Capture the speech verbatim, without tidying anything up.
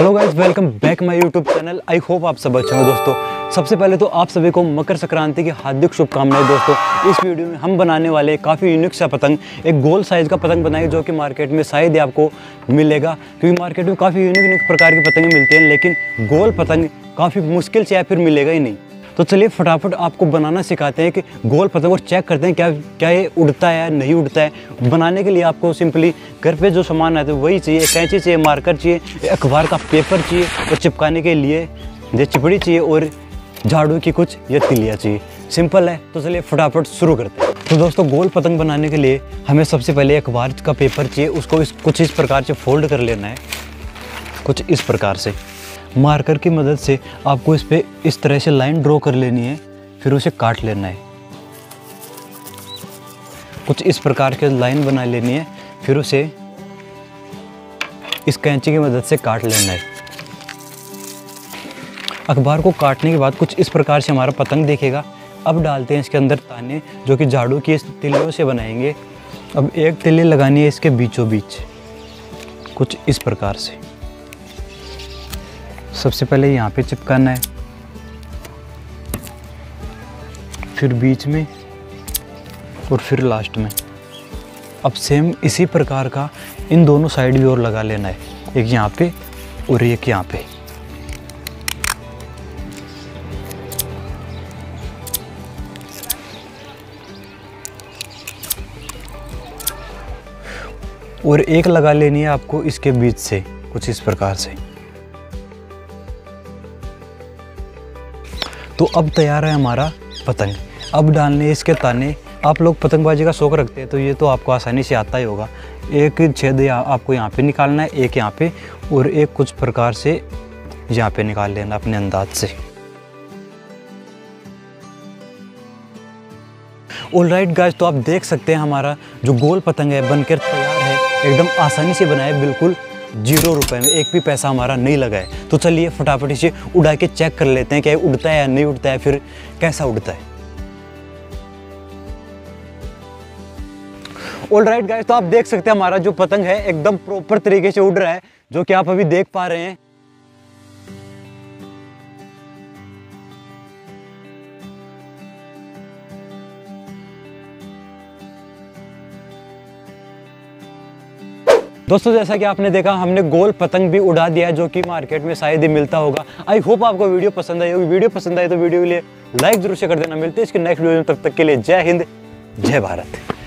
Hello guys, welcome back my YouTube channel. I hope आप सब अच्छे हो दोस्तों। सबसे पहले तो आप सभी को मकर संक्रांति की हार्दिक शुभकामनाएं दोस्तों। इस वीडियो में हम बनाने वाले काफ़ी यूनिक सा पतंग, एक गोल साइज़ का पतंग बनाएंगे जो कि मार्केट में शायद ही आपको मिलेगा, क्योंकि मार्केट में काफ़ी यूनिक यूनिक प्रकार की पतंगें मिलती हैं, लेकिन गोल पतंग काफ़ी मुश्किल से या फिर मिलेगा ही नहीं। तो चलिए फटाफट आपको बनाना सिखाते हैं कि गोल पतंग, और चेक करते हैं क्या क्या ये उड़ता है या नहीं उड़ता है। बनाने के लिए आपको सिंपली घर पे जो सामान आता है वही चाहिए। कैंची चाहिए, मार्कर चाहिए, अखबार का पेपर चाहिए, और चिपकाने के लिए ये चिपड़ी चाहिए, और झाड़ू की कुछ ये तिलिया चाहिए। सिंपल है। तो चलिए फटाफट शुरू करते हैं। तो दोस्तों, गोल पतंग बनाने के लिए हमें सबसे पहले अखबार का पेपर चाहिए। उसको इस कुछ इस प्रकार से फोल्ड कर लेना है, कुछ इस प्रकार से। मार्कर की मदद से आपको इस पे इस तरह से लाइन ड्रॉ कर लेनी है, फिर उसे काट लेना है। कुछ इस प्रकार के लाइन बना लेनी है, फिर उसे इस कैंची की मदद से काट लेना है। अखबार को काटने के बाद कुछ इस प्रकार से हमारा पतंग दिखेगा। अब डालते हैं इसके अंदर ताने, जो कि झाड़ू की इस तिलियों से बनाएंगे। अब एक तिल्ली लगानी है इसके बीचों बीच, कुछ इस प्रकार से। सबसे पहले यहाँ पे चिपकाना है, फिर बीच में, और फिर लास्ट में। अब सेम इसी प्रकार का इन दोनों साइड भी और लगा लेना है, एक यहाँ पे और एक यहाँ पे। और एक लगा लेनी है आपको इसके बीच से, कुछ इस प्रकार से। तो अब तैयार है हमारा पतंग। अब डालने इसके ताने। आप लोग पतंगबाजी का शौक़ रखते हैं तो ये तो आपको आसानी से आता ही होगा। एक छेद आपको यहाँ पे निकालना है, एक यहाँ पे, और एक कुछ प्रकार से यहाँ पे निकाल लेना अपने अंदाज से। ऑलराइट गाइस, तो आप देख सकते हैं हमारा जो गोल पतंग है बनकर तैयार है। एकदम आसानी से बनाया, बिल्कुल जीरो रुपए में, एक भी पैसा हमारा नहीं लगा है। तो चलिए फटाफट इसे उड़ा के चेक कर लेते हैं क्या उड़ता है या नहीं उड़ता है, फिर कैसा उड़ता है। ऑलराइट गाइस, तो आप देख सकते हैं हमारा जो पतंग है एकदम प्रॉपर तरीके से उड़ रहा है, जो कि आप अभी देख पा रहे हैं। दोस्तों, जैसा कि आपने देखा, हमने गोल पतंग भी उड़ा दिया है, जो कि मार्केट में शायद ही मिलता होगा। आई होप आपको वीडियो पसंद आई होगी। वीडियो पसंद आई तो वीडियो के लिए लाइक जरूर से कर देना। मिलते हैं इसके नेक्स्ट वीडियो में, तब तक के लिए जय हिंद, जय भारत।